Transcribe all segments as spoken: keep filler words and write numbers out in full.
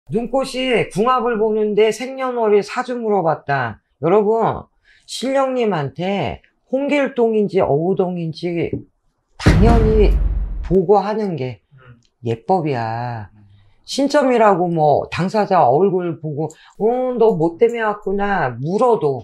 눈꽃이 궁합을 보는데 생년월일 사주 물어봤다. 여러분, 신령님한테 홍길동인지 어우동인지 당연히 보고 하는 게 예법이야. 신점이라고 뭐 당사자 얼굴 보고 어, 너 뭐 때문에 왔구나 물어도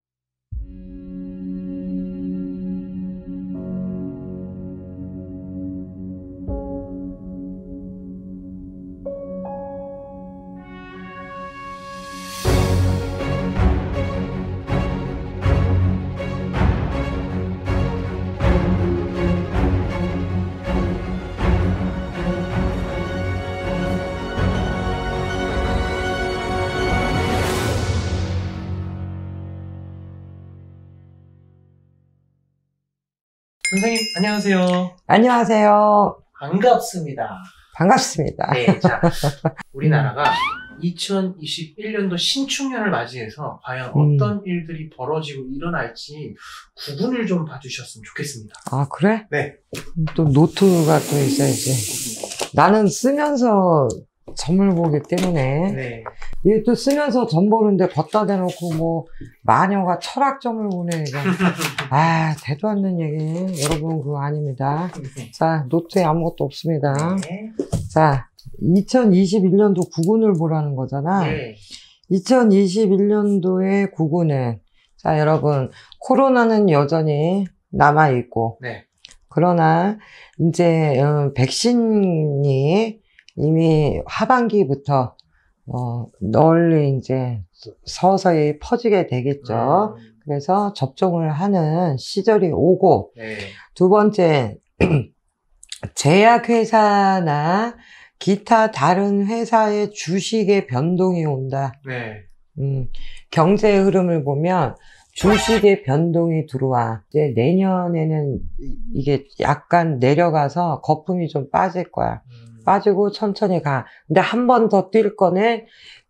선생님, 안녕하세요. 안녕하세요. 반갑습니다. 반갑습니다. 네, 자, 우리나라가 이천이십일 년도 신축년을 맞이해서 과연 음. 어떤 일들이 벌어지고 일어날지 구분을 좀 봐주셨으면 좋겠습니다. 아, 그래? 네. 또 노트가 또 있어야지. 나는 쓰면서 점을 보기 때문에 네. 이게 또 쓰면서 점 보는데 걷다 대놓고 뭐 마녀가 철학점을 보내. 아, 대도 않는 얘기. 여러분 그거 아닙니다. 자, 노트에 아무것도 없습니다. 네. 자, 이천이십일 년도 구군을 보라는 거잖아. 네. 이천이십일 년도의 구군은, 자, 여러분, 코로나는 여전히 남아있고, 네. 그러나, 이제, 음, 백신이 이미 하반기부터, 어, 널리 이제 서서히 퍼지게 되겠죠. 음. 그래서 접종을 하는 시절이 오고, 네. 두 번째, 제약회사나 기타 다른 회사의 주식의 변동이 온다. 네. 음, 경제 흐름을 보면 주식의 변동이 들어와. 이제 내년에는 이게 약간 내려가서 거품이 좀 빠질 거야. 음. 빠지고 천천히 가. 근데 한 번 더 뛸 거는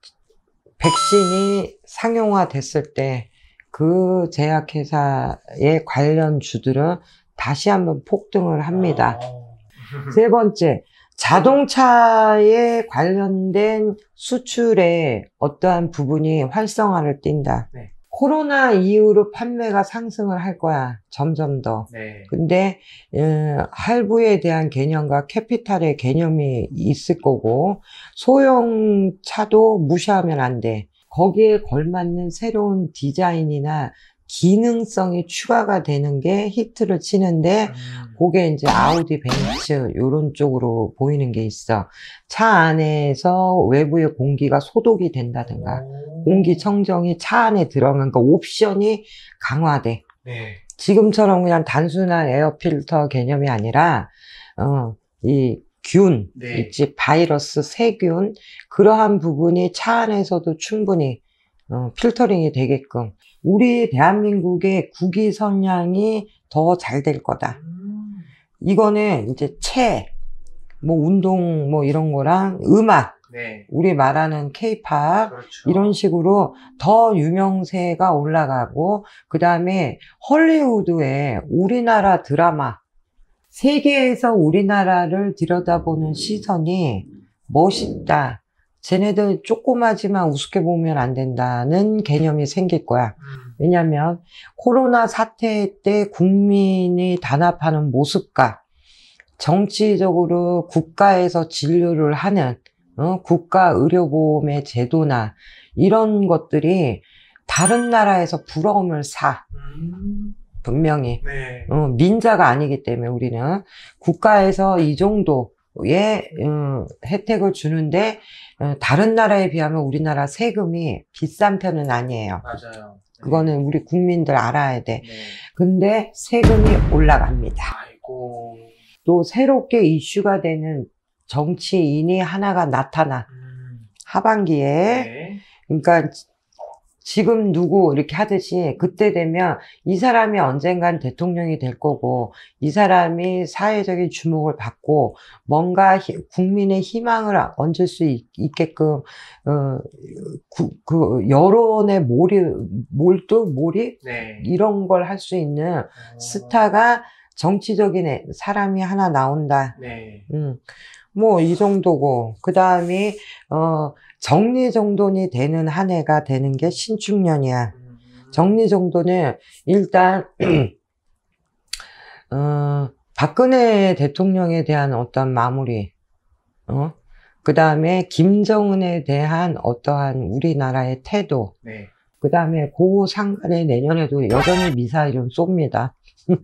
백신이 상용화 됐을 때 그 제약회사의 관련 주들은 다시 한번 폭등을 합니다. 아. 세 번째, 자동차에 관련된 수출에 어떠한 부분이 활성화를 띈다. 네. 코로나 이후로 판매가 상승을 할 거야. 점점 더. 네. 근데 음, 할부에 대한 개념과 캐피탈의 개념이 있을 거고 소형차도 무시하면 안 돼. 거기에 걸맞는 새로운 디자인이나 기능성이 추가가 되는 게 히트를 치는데 음. 그게 이제 아우디, 벤츠 요런 쪽으로 보이는 게 있어. 차 안에서 외부의 공기가 소독이 된다든가 오. 공기청정이 차 안에 들어가니까 옵션이 강화돼. 네. 지금처럼 그냥 단순한 에어필터 개념이 아니라 어, 이 균, 네. 있지, 바이러스, 세균 그러한 부분이 차 안에서도 충분히 어, 필터링이 되게끔 우리 대한민국의 국위 선양이 더 잘 될 거다. 음. 이거는 이제 체, 뭐 운동 뭐 이런 거랑 음악, 네. 우리 말하는 케이팝 그렇죠. 이런 식으로 더 유명세가 올라가고 그 다음에 헐리우드의 우리나라 드라마 세계에서 우리나라를 들여다보는 시선이 멋있다. 쟤네들 조그마지만 우습게 보면 안 된다는 개념이 생길 거야. 음. 왜냐하면 코로나 사태 때 국민이 단합하는 모습과 정치적으로 국가에서 진료를 하는 어, 국가 의료보험의 제도나 이런 것들이 다른 나라에서 부러움을 사. 음. 분명히. 네. 어, 민자가 아니기 때문에 우리는 국가에서 이 정도의 음, 혜택을 주는데 어, 다른 나라에 비하면 우리나라 세금이 비싼 편은 아니에요. 맞아요. 그거는 우리 국민들 알아야 돼. 네. 근데 세금이 올라갑니다. 아이고. 또 새롭게 이슈가 되는 정치인이 하나가 나타나. 음. 하반기에. 네. 그러니까 지금 누구 이렇게 하듯이 그때 되면 이 사람이 언젠간 대통령이 될 거고 이 사람이 사회적인 주목을 받고 뭔가 히, 국민의 희망을 얹을 수 있, 있게끔 어, 구, 그 여론의 몰입, 몰두, 몰입 네. 이런 걸 할 수 있는 어. 스타가 정치적인 애, 사람이 하나 나온다. 네. 음, 뭐 이 정도고 그 다음에 어. 정리정돈이 되는 한 해가 되는 게 신축년이야. 정리정돈은 일단 어, 박근혜 대통령에 대한 어떤 마무리, 어? 그 다음에 김정은에 대한 어떠한 우리나라의 태도, 네. 그 다음에 그 상간에 내년에도 여전히 미사일은 쏩니다. 음.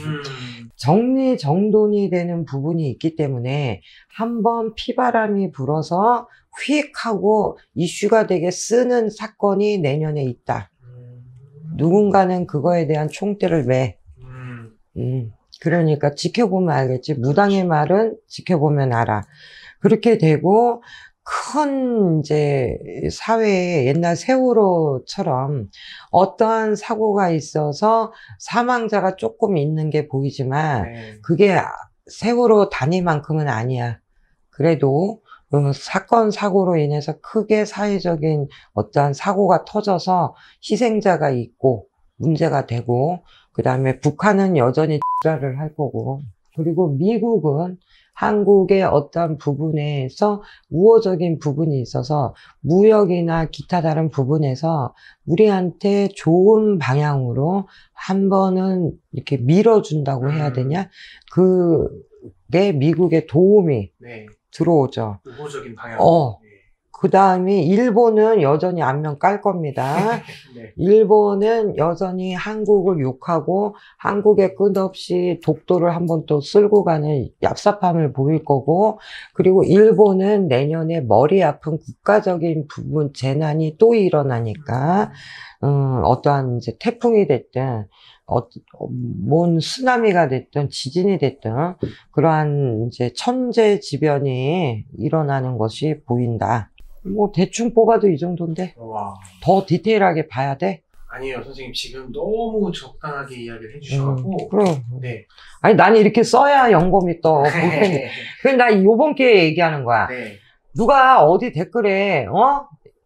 정리정돈이 되는 부분이 있기 때문에 한번 피바람이 불어서 휙 하고 이슈가 되게 쓰는 사건이 내년에 있다. 음. 누군가는 그거에 대한 총대를 매. 음. 음, 그러니까 지켜보면 알겠지. 무당의 말은 지켜보면 알아. 그렇게 되고 큰 이제 사회에 옛날 세월호처럼 어떠한 사고가 있어서 사망자가 조금 있는 게 보이지만 네. 그게 세월호 단위만큼은 아니야. 그래도 어, 사건 사고로 인해서 크게 사회적인 어떠한 사고가 터져서 희생자가 있고 문제가 되고, 그 다음에 북한은 여전히 X를 할 거고, 그리고 미국은 한국의 어떤 부분에서 우호적인 부분이 있어서 무역이나 기타 다른 부분에서 우리한테 좋은 방향으로 한 번은 이렇게 밀어준다고 해야 되냐? 그게 미국의 도움이 네. 들어오죠. 우호적인 방향. 어. 네. 그 다음에 일본은 여전히 안면 깔 겁니다. 네. 일본은 여전히 한국을 욕하고 한국에 끝없이 독도를 한번 또 쓸고 가는 얍삽함을 보일 거고, 그리고 일본은 내년에 머리 아픈 국가적인 부분 재난이 또 일어나니까 음, 어떠한 이제 태풍이 됐든 어, 뭔 쓰나미가 됐든 지진이 됐든 그러한 이제 천재지변이 일어나는 것이 보인다. 뭐 대충 뽑아도 이 정도인데 와. 더 디테일하게 봐야 돼? 아니에요, 선생님. 지금 너무 적당하게 이야기를 해주셔가지고. 음, 그럼. 네. 아니 나는 이렇게 써야 연금이 떠. 네. 그래 나 요번 기회에 얘기하는 거야. 네. 누가 어디 댓글에 어?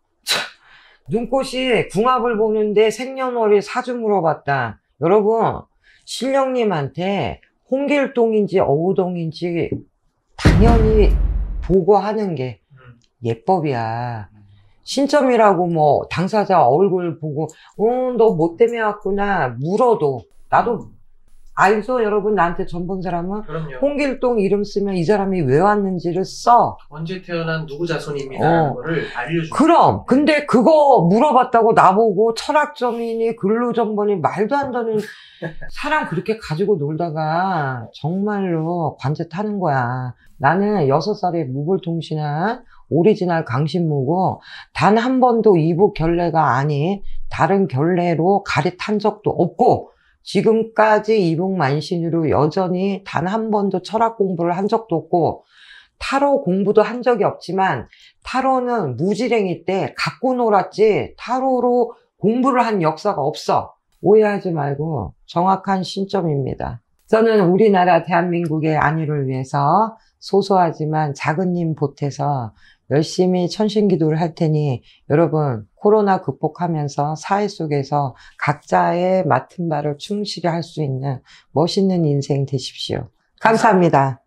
눈꽃이 궁합을 보는데 생년월일 사주 물어봤다. 여러분, 신령님한테 홍길동인지 어우동인지 당연히 보고 하는 게 음. 예법이야. 신점이라고 뭐 당사자 얼굴 보고 어, 너 뭐 때문에 왔구나 물어도 나도 알죠? 여러분, 나한테 전 본 사람은 그럼요. 홍길동 이름 쓰면 이 사람이 왜 왔는지를 써. 언제 태어난 누구 자손입니다. 어. 라는 거를 알려주고. 그럼 근데 그거 물어봤다고 나보고 철학점이니 근로정보니 말도 안 되는 사람 그렇게 가지고 놀다가 정말로 관제 타는 거야. 나는 여섯 살에 무불통신한 오리지널 강신무고 단 한 번도 이북 결례가 아닌 다른 결례로 가래탄 적도 없고 지금까지 이북만신으로 여전히 단 한 번도 철학 공부를 한 적도 없고 타로 공부도 한 적이 없지만 타로는 무지랭이 때 갖고 놀았지 타로로 공부를 한 역사가 없어. 오해하지 말고 정확한 신점입니다. 저는 우리나라 대한민국의 안위를 위해서 소소하지만 작은 힘 보태서 열심히 천신기도를 할 테니 여러분 코로나 극복하면서 사회 속에서 각자의 맡은 바를 충실히 할 수 있는 멋있는 인생 되십시오. 감사합니다.